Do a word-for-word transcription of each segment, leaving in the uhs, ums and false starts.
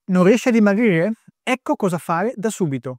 Non riesci a dimagrire? Ecco cosa fare da subito.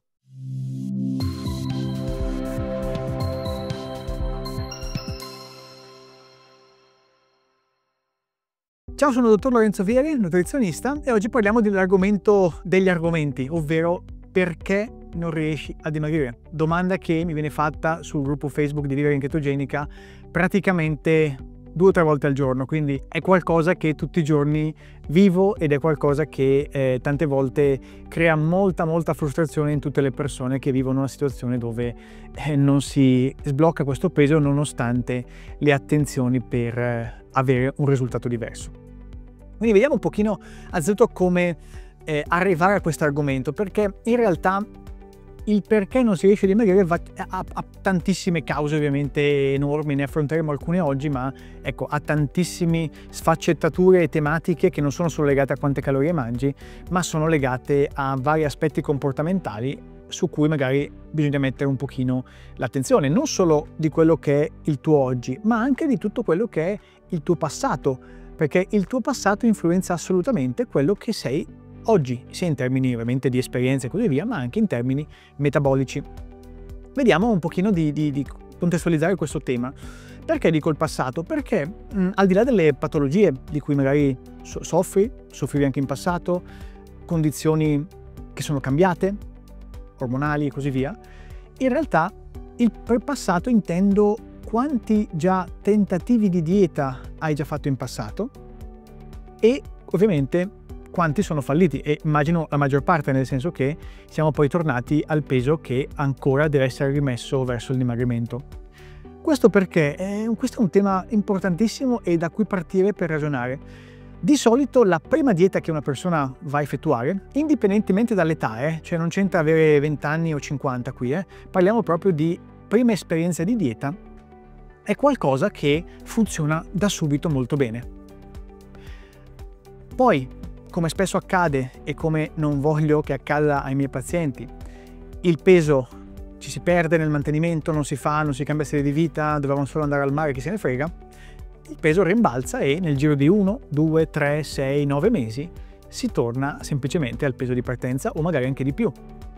Ciao, sono il dottor Lorenzo Vieri, nutrizionista, e oggi parliamo dell'argomento degli argomenti, ovvero perché non riesci a dimagrire. Domanda che mi viene fatta sul gruppo Facebook di Vivere in Chetogenica praticamente due o tre volte al giorno, quindi è qualcosa che tutti i giorni vivo ed è qualcosa che eh, tante volte crea molta molta frustrazione in tutte le persone che vivono una situazione dove eh, non si sblocca questo peso nonostante le attenzioni per eh, avere un risultato diverso. Quindi vediamo un pochino anzitutto come eh, arrivare a questo argomento, perché in realtà il perché non si riesce a dimagrire va, ha, ha tantissime cause ovviamente enormi, ne affronteremo alcune oggi, ma ecco, ha tantissime sfaccettature e tematiche che non sono solo legate a quante calorie mangi, ma sono legate a vari aspetti comportamentali su cui magari bisogna mettere un pochino l'attenzione, non solo di quello che è il tuo oggi, ma anche di tutto quello che è il tuo passato, perché il tuo passato influenza assolutamente quello che sei oggi, sia in termini ovviamente di esperienze e così via, ma anche in termini metabolici. Vediamo un pochino di, di, di contestualizzare questo tema. Perché dico il passato? Perché mh, al di là delle patologie di cui magari so soffri, soffrivi anche in passato, condizioni che sono cambiate, ormonali e così via, in realtà il per passato intendo quanti già tentativi di dieta hai già fatto in passato e ovviamente quanti sono falliti, e immagino la maggior parte, nel senso che siamo poi tornati al peso che ancora deve essere rimesso verso il dimagrimento. Questo perché eh, questo è un tema importantissimo e da cui partire per ragionare. Di solito la prima dieta che una persona va a effettuare, indipendentemente dall'età, eh, cioè non c'entra avere venti anni o cinquanta qui, eh, parliamo proprio di prima esperienza di dieta, è qualcosa che funziona da subito molto bene. Poi, come spesso accade e come non voglio che accada ai miei pazienti, il peso ci si perde nel mantenimento, non si fa, non si cambia stile di vita, dovevamo solo andare al mare, chi se ne frega, il peso rimbalza e nel giro di uno, due, tre, sei, nove mesi si torna semplicemente al peso di partenza o magari anche di più.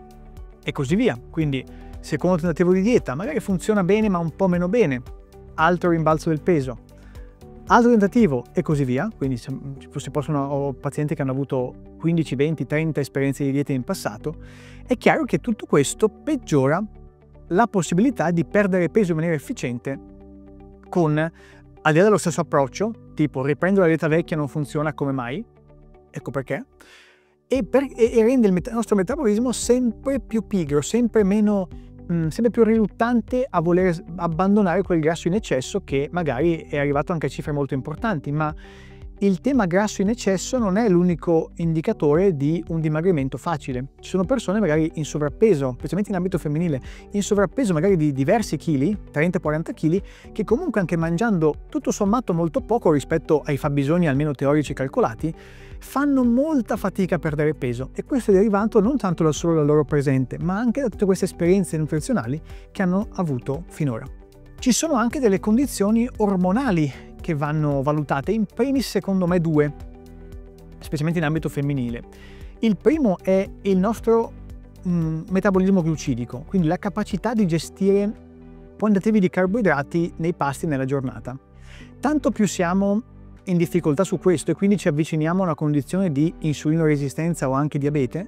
E così via. Quindi, secondo tentativo di dieta, magari funziona bene ma un po' meno bene, altro rimbalzo del peso. Altro tentativo e così via, quindi si possono, ho pazienti che hanno avuto quindici, venti, trenta esperienze di dieta in passato, è chiaro che tutto questo peggiora la possibilità di perdere peso in maniera efficiente con, al di là dello stesso approccio, tipo riprendo la dieta vecchia non funziona come mai, ecco perché, e, per, e rende il, il nostro metabolismo sempre più pigro, sempre meno sempre più riluttante a voler abbandonare quel grasso in eccesso che magari è arrivato anche a cifre molto importanti, ma il tema grasso in eccesso non è l'unico indicatore di un dimagrimento facile. Ci sono persone magari in sovrappeso, specialmente in ambito femminile, in sovrappeso magari di diversi chili, trenta quaranta chili, che comunque anche mangiando tutto sommato molto poco rispetto ai fabbisogni almeno teorici calcolati, fanno molta fatica a perdere peso, e questo è derivato non tanto da solo dal loro presente, ma anche da tutte queste esperienze nutrizionali che hanno avuto finora. Ci sono anche delle condizioni ormonali che vanno valutate, in primis secondo me due, specialmente in ambito femminile. Il primo è il nostro mh, metabolismo glucidico, quindi la capacità di gestire quantitativi di carboidrati nei pasti nella giornata. Tanto più siamo in difficoltà su questo e quindi ci avviciniamo a una condizione di insulinoresistenza o anche diabete,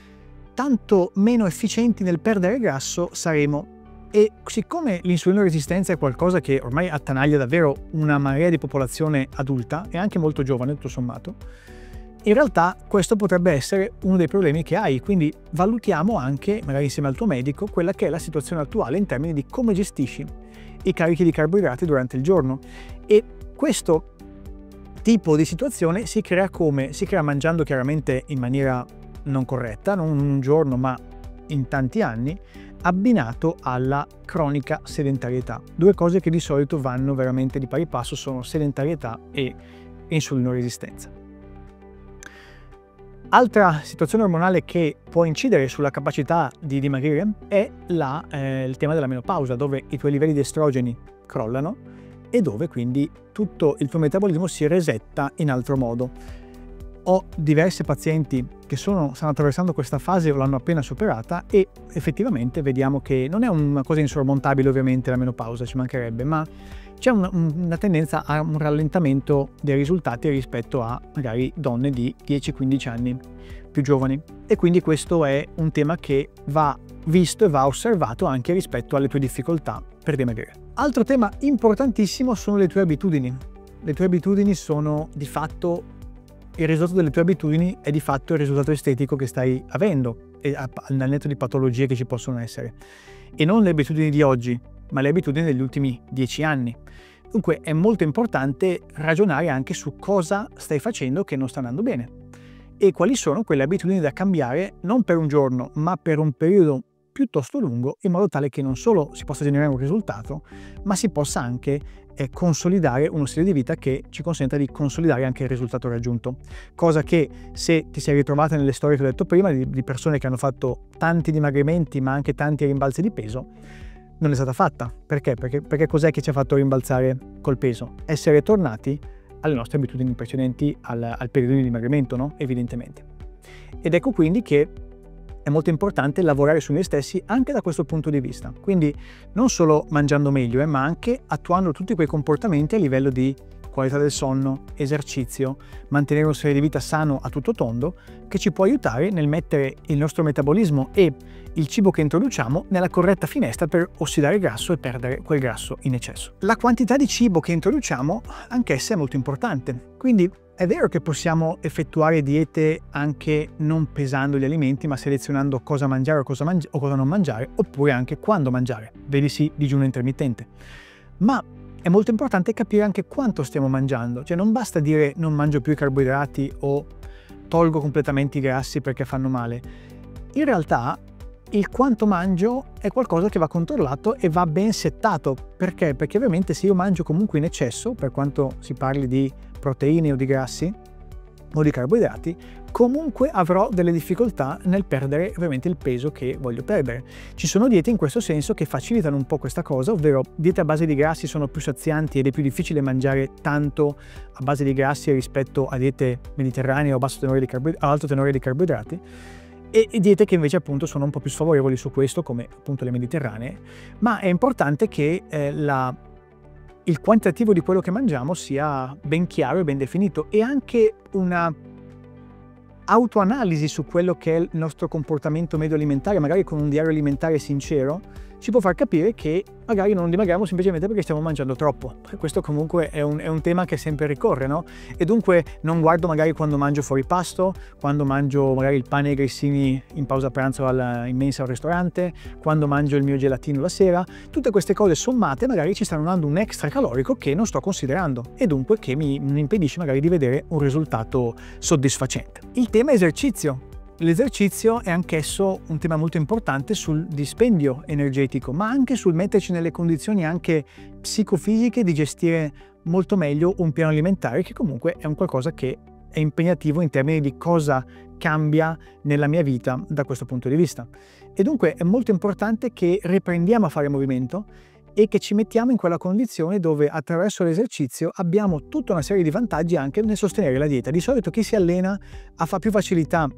tanto meno efficienti nel perdere grasso saremo. E siccome l'insulinoresistenza è qualcosa che ormai attanaglia davvero una marea di popolazione adulta e anche molto giovane tutto sommato, in realtà questo potrebbe essere uno dei problemi che hai, quindi valutiamo anche, magari insieme al tuo medico, quella che è la situazione attuale in termini di come gestisci i carichi di carboidrati durante il giorno. E questo tipo di situazione si crea come? Si crea mangiando chiaramente in maniera non corretta, non un giorno ma in tanti anni, abbinato alla cronica sedentarietà. Due cose che di solito vanno veramente di pari passo sono sedentarietà e insulinoresistenza. Altra situazione ormonale che può incidere sulla capacità di dimagrire è la, eh, il tema della menopausa, dove i tuoi livelli di estrogeni crollano e dove quindi tutto il tuo metabolismo si resetta in altro modo. Ho diversi pazienti che sono, stanno attraversando questa fase o l'hanno appena superata e effettivamente vediamo che non è una cosa insormontabile ovviamente la menopausa, ci mancherebbe, ma c'è una, una tendenza a un rallentamento dei risultati rispetto a magari donne di dieci quindici anni più giovani. E quindi questo è un tema che va visto e va osservato anche rispetto alle tue difficoltà per dimagrire. Altro tema importantissimo sono le tue abitudini. Le tue abitudini sono di fatto, il risultato delle tue abitudini è di fatto il risultato estetico che stai avendo, al netto di patologie che ci possono essere. E non le abitudini di oggi, ma le abitudini degli ultimi dieci anni. Dunque è molto importante ragionare anche su cosa stai facendo che non sta andando bene e quali sono quelle abitudini da cambiare non per un giorno, ma per un periodo piuttosto lungo, in modo tale che non solo si possa generare un risultato, ma si possa anche eh, consolidare uno stile di vita che ci consenta di consolidare anche il risultato raggiunto. Cosa che, se ti sei ritrovata nelle storie che ho detto prima, di, di persone che hanno fatto tanti dimagrimenti ma anche tanti rimbalzi di peso, non è stata fatta. Perché? Perché, perché cos'è che ci ha fatto rimbalzare col peso? Essere tornati alle nostre abitudini precedenti al, al periodo di dimagrimento, no? Evidentemente. Ed ecco quindi che è molto importante lavorare su noi stessi anche da questo punto di vista. Quindi non solo mangiando meglio, eh, ma anche attuando tutti quei comportamenti a livello di qualità del sonno, esercizio, mantenere uno stile di vita sano a tutto tondo, che ci può aiutare nel mettere il nostro metabolismo e il cibo che introduciamo nella corretta finestra per ossidare grasso e perdere quel grasso in eccesso. La quantità di cibo che introduciamo anch'essa è molto importante. Quindi è vero che possiamo effettuare diete anche non pesando gli alimenti, ma selezionando cosa mangiare o cosa, mangi- o cosa non mangiare, oppure anche quando mangiare, vedisi digiuno intermittente. Ma è molto importante capire anche quanto stiamo mangiando, cioè non basta dire non mangio più i carboidrati o tolgo completamente i grassi perché fanno male. In realtà il quanto mangio è qualcosa che va controllato e va ben settato. Perché? Perché ovviamente se io mangio comunque in eccesso, per quanto si parli di proteine o di grassi o di carboidrati, comunque avrò delle difficoltà nel perdere ovviamente il peso che voglio perdere. Ci sono diete in questo senso che facilitano un po' questa cosa, ovvero diete a base di grassi sono più sazianti ed è più difficile mangiare tanto a base di grassi rispetto a diete mediterranee o a basso tenore di carboid- alto tenore di carboidrati, e diete che invece appunto sono un po' più sfavorevoli su questo, come appunto le mediterranee. Ma è importante che eh, la, il quantitativo di quello che mangiamo sia ben chiaro e ben definito, e anche una autoanalisi su quello che è il nostro comportamento medio alimentare, magari con un diario alimentare sincero, ci può far capire che magari non dimagriamo semplicemente perché stiamo mangiando troppo. Questo comunque è un, è un tema che sempre ricorre, no? E dunque non guardo magari quando mangio fuori pasto, quando mangio magari il pane e i grissini in pausa pranzo alla, in mensa al ristorante, quando mangio il mio gelatino la sera. Tutte queste cose sommate magari ci stanno dando un extra calorico che non sto considerando e dunque che mi, mi impedisce magari di vedere un risultato soddisfacente. Il tema esercizio. L'esercizio è anch'esso un tema molto importante sul dispendio energetico, ma anche sul metterci nelle condizioni anche psicofisiche di gestire molto meglio un piano alimentare, che comunque è un qualcosa che è impegnativo in termini di cosa cambia nella mia vita da questo punto di vista. E dunque è molto importante che riprendiamo a fare movimento e che ci mettiamo in quella condizione dove attraverso l'esercizio abbiamo tutta una serie di vantaggi anche nel sostenere la dieta. Di solito chi si allena fa più facilità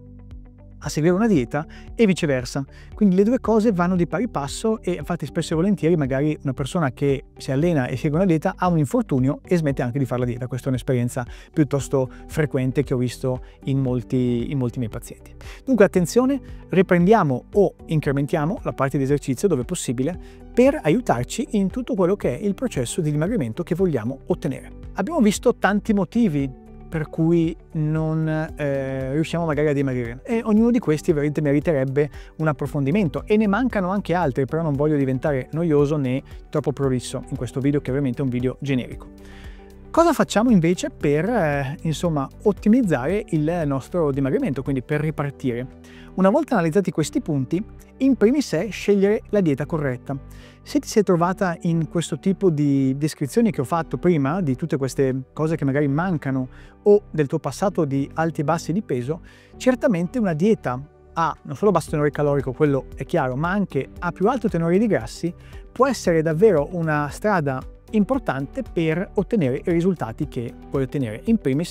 a seguire una dieta e viceversa, quindi le due cose vanno di pari passo, e infatti spesso e volentieri magari una persona che si allena e segue una dieta ha un infortunio e smette anche di fare la dieta. Questa è un'esperienza piuttosto frequente che ho visto in molti, in molti miei pazienti. Dunque attenzione, riprendiamo o incrementiamo la parte di esercizio dove possibile per aiutarci in tutto quello che è il processo di dimagrimento che vogliamo ottenere. Abbiamo visto tanti motivi per cui non eh, riusciamo magari a dimagrire, e ognuno di questi veramente meriterebbe un approfondimento, e ne mancano anche altri, però non voglio diventare noioso né troppo prolisso in questo video, che ovviamente è un video generico. Cosa facciamo invece per eh, insomma ottimizzare il nostro dimagrimento, quindi per ripartire? Una volta analizzati questi punti, in primis è scegliere la dieta corretta. Se ti sei trovata in questo tipo di descrizioni che ho fatto prima, di tutte queste cose che magari mancano o del tuo passato di alti e bassi di peso, certamente una dieta a non solo basso tenore calorico, quello è chiaro, ma anche a più alto tenore di grassi può essere davvero una strada importante per ottenere i risultati che puoi ottenere. In primis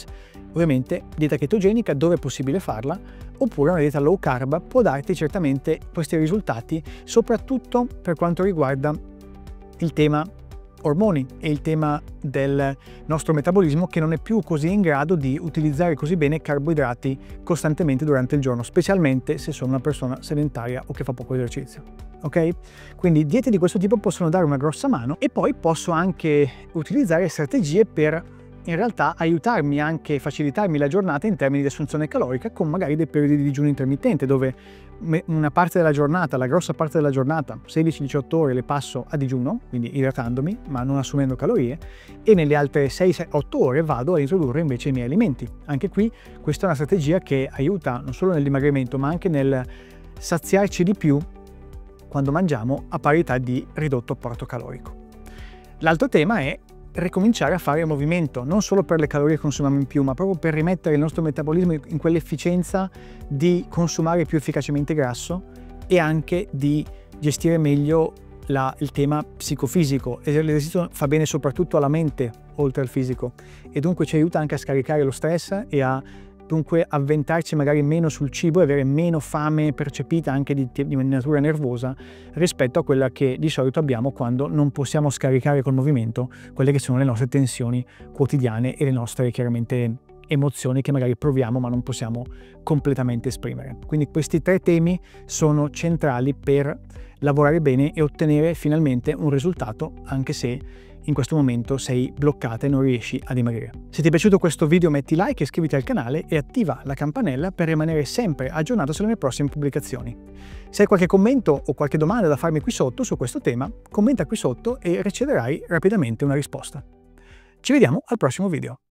Ovviamente dieta chetogenica dove è possibile farla, oppure una dieta low carb può darti certamente questi risultati, soprattutto per quanto riguarda il tema ormoni e il tema del nostro metabolismo, che non è più così in grado di utilizzare così bene carboidrati costantemente durante il giorno, specialmente se sono una persona sedentaria o che fa poco esercizio. Ok? Quindi diete di questo tipo possono dare una grossa mano, e poi posso anche utilizzare strategie per in realtà aiutarmi anche, facilitarmi la giornata in termini di assunzione calorica, con magari dei periodi di digiuno intermittente dove una parte della giornata, la grossa parte della giornata, sedici diciotto ore, le passo a digiuno, quindi idratandomi ma non assumendo calorie, e nelle altre sei otto ore vado a introdurre invece i miei alimenti. Anche qui questa è una strategia che aiuta non solo nel dimagrimento ma anche nel saziarci di più quando mangiamo a parità di ridotto apporto calorico. L'altro tema è ricominciare a fare movimento, non solo per le calorie che consumiamo in più, ma proprio per rimettere il nostro metabolismo in quell'efficienza di consumare più efficacemente grasso e anche di gestire meglio la, il tema psicofisico. L'esercizio fa bene soprattutto alla mente, oltre al fisico, e dunque ci aiuta anche a scaricare lo stress e a dunque avventarci magari meno sul cibo e avere meno fame percepita anche di, di natura nervosa rispetto a quella che di solito abbiamo quando non possiamo scaricare col movimento quelle che sono le nostre tensioni quotidiane e le nostre chiaramente emozioni che magari proviamo ma non possiamo completamente esprimere. Quindi questi tre temi sono centrali per lavorare bene e ottenere finalmente un risultato, anche se in questo momento sei bloccata e non riesci a dimagrire. Se ti è piaciuto questo video metti like, iscriviti al canale e attiva la campanella per rimanere sempre aggiornato sulle mie prossime pubblicazioni. Se hai qualche commento o qualche domanda da farmi qui sotto su questo tema, commenta qui sotto e riceverai rapidamente una risposta. Ci vediamo al prossimo video.